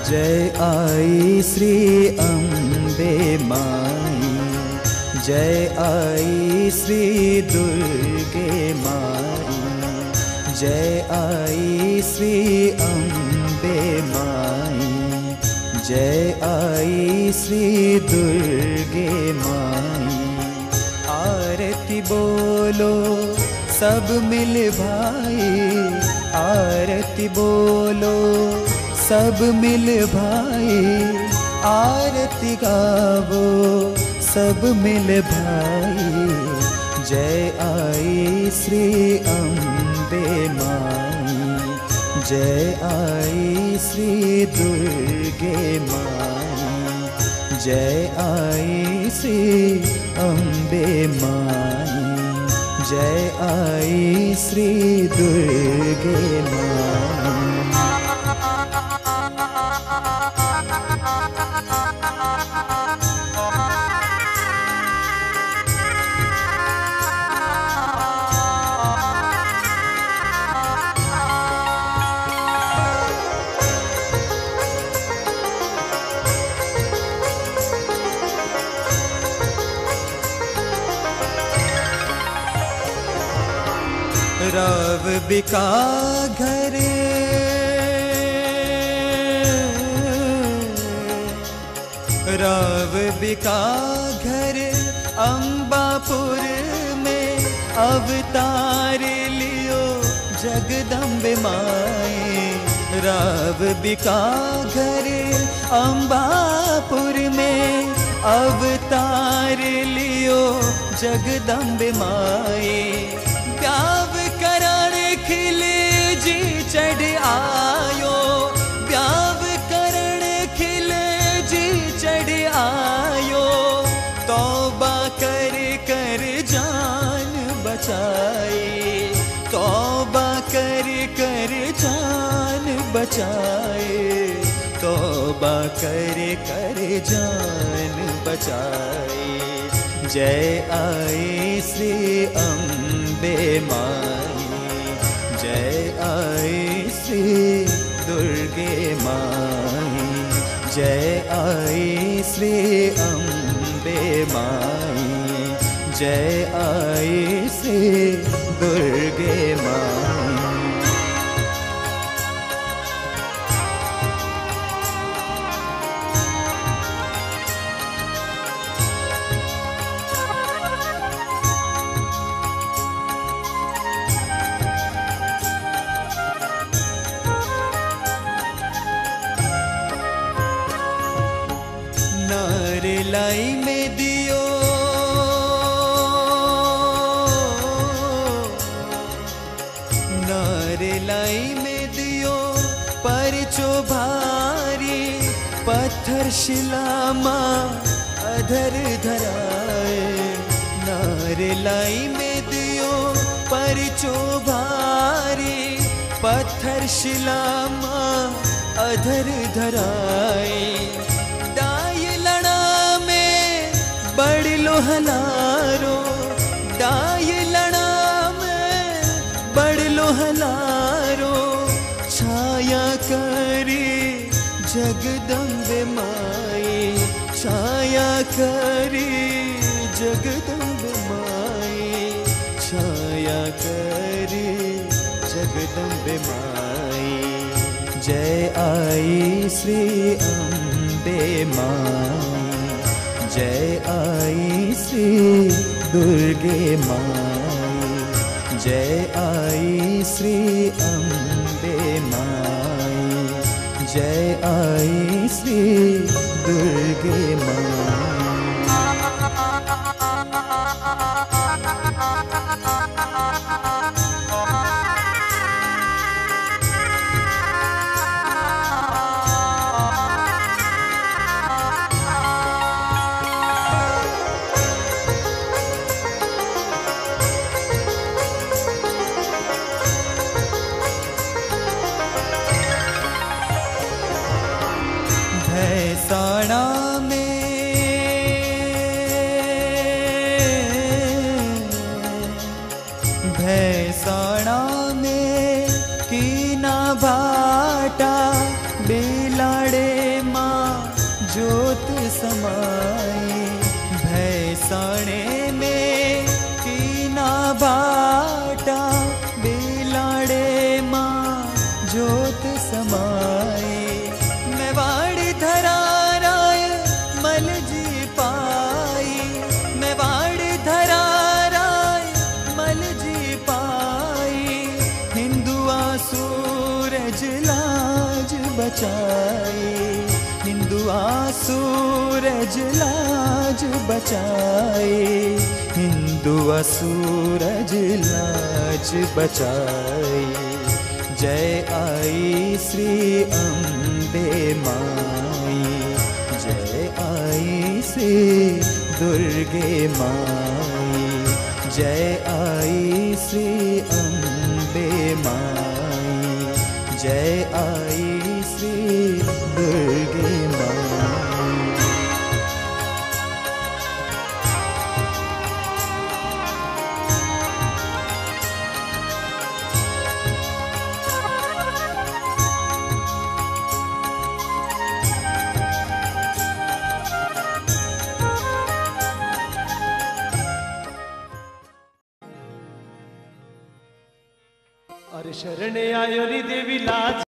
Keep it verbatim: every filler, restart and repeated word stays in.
जय आई श्री अम्बे माई, जय आई श्री दुर्गे माई, जय आई श्री अम्बे माई, जय आई श्री दुर्गे माई। आरती बोलो सब मिल भाई, आरती बोलो सब मिल भाई, आरती गावो सब मिल भाई। जय आई श्री अम्बे माई, जय आई श्री दुर्गे माई, जय आई श्री अम्बे माई, जय आई श्री दुर्गे माई। रव बिका घर, रव बिका घर अम्बापुर में अवतार लियो जगदम्बे माए। रव बिका घर अम्बापुर में अवतार लियो जगदम्बे माए। ब्याव करण खिले जी चढ़ आयो, ब्याव करण खिले जी चढ़ आयो। तौबा कर कर जान बचाए, तौबा कर कर जान बचाए, तौबा कर कर जान बचाए। जय आई श्री अम्बे माई, जय आई श्री दुर्गे माई, जय आई श्री अम्बे माई, जय आई श्री दुर्गे माई। लाई में दियो नारे लाई में दियो परचो भारी, पत्थर शिला माँ अधर धराए। नारे लाई में दियो परचो भारी, पत्थर शिला माँ अधर धराए। बड़ लोहलारो डाय लड़ा में बड़ लोहलारो, छाया करी जगदम्बे माई, छाया करी जगदम्बे माई, छाया करी जगदम्बे माई। जय आई श्री अम्बे माई, जय आई श्री दुर्गे माई, जय आई श्री अम्बे माई, जय आई श्री दुर्गे माई। भैसाना में भैसाना में कीना भाटा बिलाड़े ज्योत समाई। भैसाणे में कीना बाटा बेलाड़े माँ ज्योत समाई। मेवाड़ी धराराय मल जी पाई, मेवाड़ी धराराय मल जी पाई। हिंदुआ सूरज लाज बचाई, हिंदुआ सूरज लाज बचाए, हिंदुआ सूरज लाज बचाए। जय आई श्री अम्बे माई, जय आई श्री दुर्गे माई, जय आई श्री अम्बे माई, जय आई श्री दुर्गे माई। अरे शरणे आयो री देवी लाज